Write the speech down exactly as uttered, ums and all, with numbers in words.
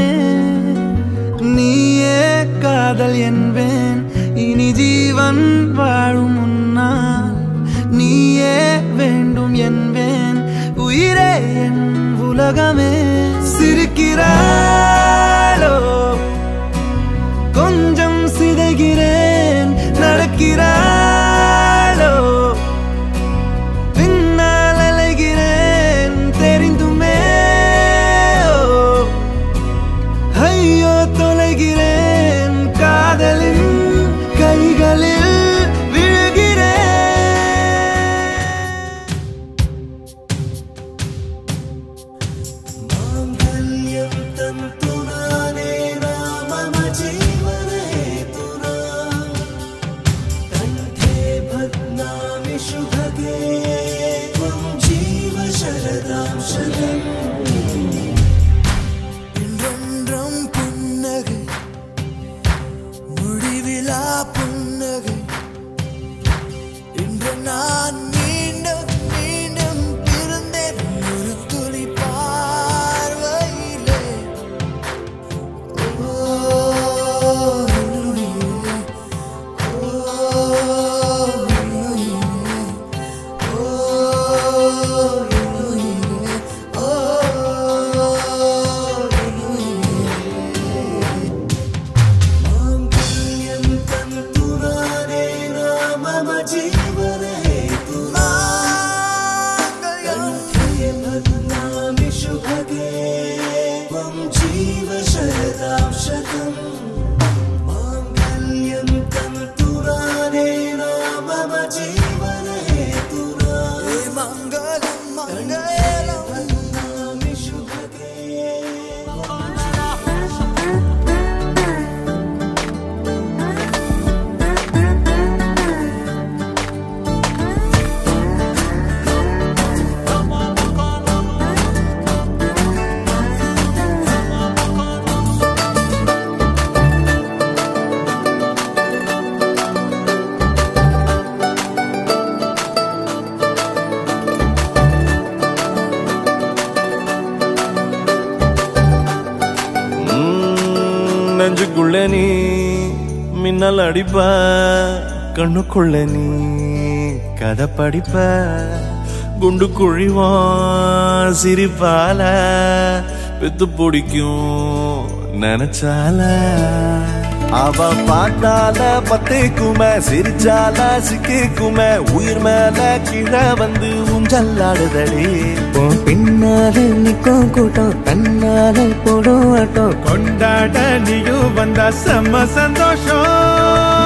உலகமே நீயே காதல் என்பேன் இனி ஜீவன் வாழும் முன்னால் நீயே வேண்டும் என்பேன் உயிரே என் உலகமே சிரிக்கிறாளோ கொஞ்சம் சிதைகிறேன் நடக்கிறாளோ பின்னால் அலைகிறேன் தெரிந்துமே ஐயோ தொலைகிறேன் காதலின் கைகளில் நெஞ்சுக்குள்ள நீ மின்னல் அடிப்ப கண்ணுக்குள்ள நீ கதை படிப்ப குண்டு குழிவான் சிரிப்பால பெத்து பிடிக்கும் நினைச்சால அவ பார்த்தால பத்தேக்குமே சிரிச்சால சிக்கிக்குமே உயிர் மேல கீழே வந்து ஊஞ்சல்லாடுதடி பின்னால நிக்கும் கூட்டம் தன்னால போடும் ஆட்டம் கொண்டாட நீயும் வந்தா செம்ம சந்தோஷம்